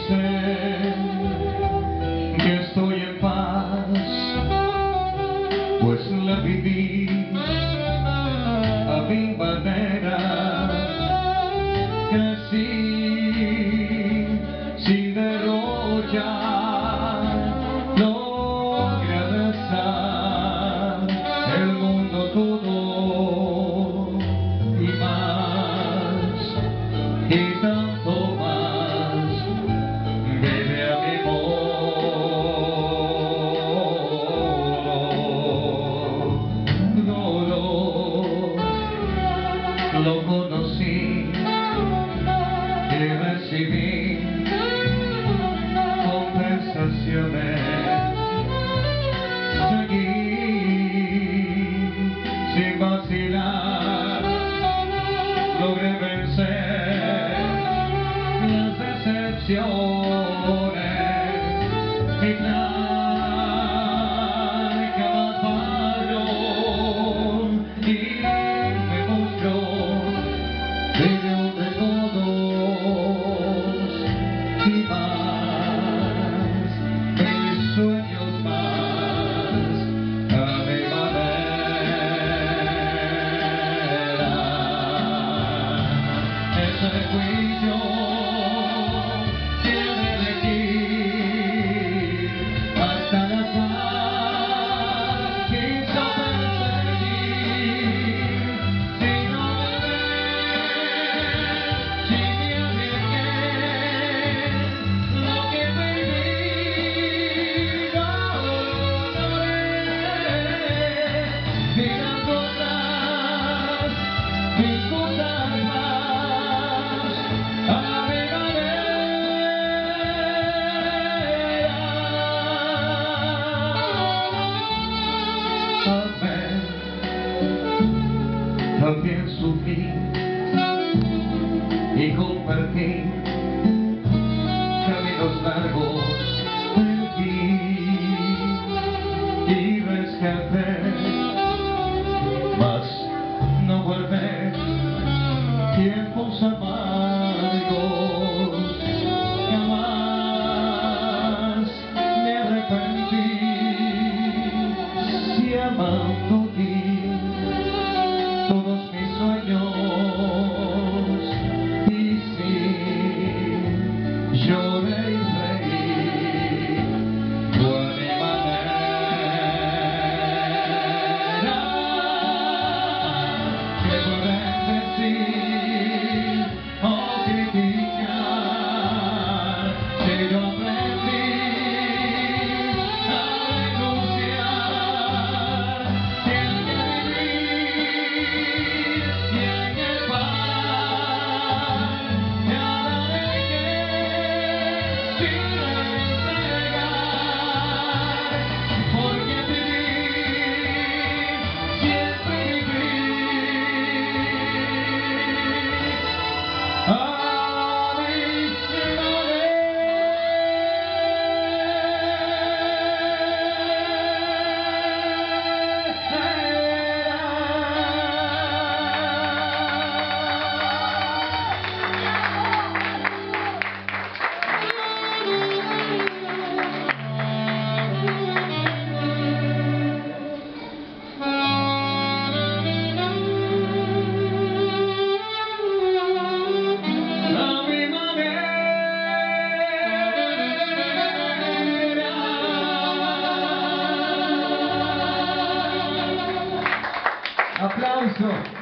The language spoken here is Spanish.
sé que estoy en paz, pues la viví a mi manera. Crecí sin derrochar, logré abrazar el mundo todo y más, y tanto más. Vive a mi modo, lo conocí y recibí compensaciones. Seguí sin vacilar, logré vencer las decepciones. Mi plan jamás falló y me mostró video de todos y más, mis sueños más, a mi manera. Ese fui yo, quien elegí hasta la paz, quiso perseguir sin obedecer, sin me arriesgué lo que viví, lo logré, mirando atrás, mis cosas más, a mi manera. También sufrí y compartí caminos largos, perdí y rescaté, mas no guardé tiempos amargos. Jamás me arrepentí, si amando di todos mis sueños, y sí, lloré y reí, fue a mi manera. Que pueden decir o criticar, si yo aprendí a renunciar, y en que vivir, y en que paz, nada dejé sin entregar, porque vivir, siempre vivir a mi aplauso.